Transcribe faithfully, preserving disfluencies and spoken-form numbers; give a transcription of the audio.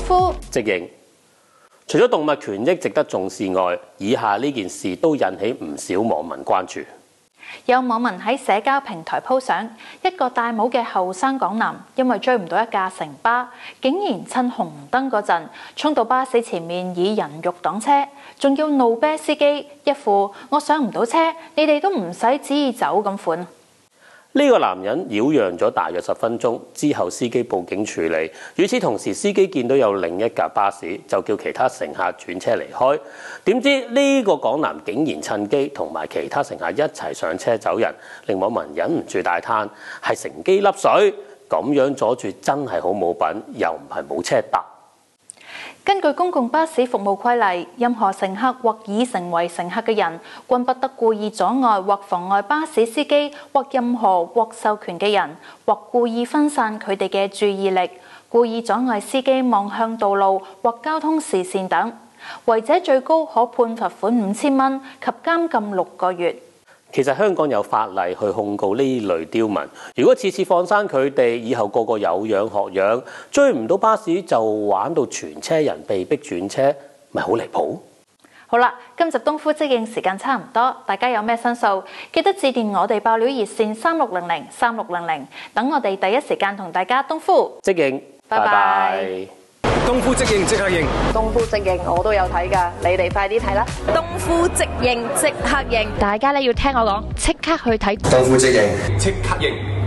夫直認，除咗動物權益值得重視外，以下呢件事都引起唔少網民關注。 有網民喺社交平台 po 相，一個戴帽嘅後生港男，因為追唔到一架城巴，竟然趁紅燈嗰陣衝到巴士前面以人肉擋車，仲要怒啤司機一副我上唔到車，你哋都唔使旨意走咁款。 呢個男人擾攘咗大約十分鐘之後，司機報警處理。與此同時，司機見到有另一架巴士，就叫其他乘客轉車離開。點知呢個港男竟然趁機同埋其他乘客一齊上車走人，令網民忍唔住大嘆：係乘機甩水，咁樣阻住真係好冇品，又唔係冇車搭。 根據公共巴士服務規例，任何乘客或已成為乘客嘅人，均不得故意阻礙或妨礙巴士司機或任何獲授權嘅人，或故意分散佢哋嘅注意力，故意阻礙司機望向道路或交通視線等，違者最高可判罰款五千蚊及監禁六個月。 其實香港有法例去控告呢類刁民，如果次次放生佢哋，以後個個有樣學樣，追唔到巴士就玩到全車人被逼轉車，咪好離譜？ 好啦，今集東夫即應時間差唔多，大家有咩申訴，記得致電我哋爆料熱線三六零零三六零零，等我哋第一時間同大家東夫即應，拜拜。 東夫即應即刻應， 東夫即應我都有睇㗎，你哋快啲睇啦！ 東夫即應即刻應，大家咧要聽我講，即刻去睇。 東夫即應即刻應。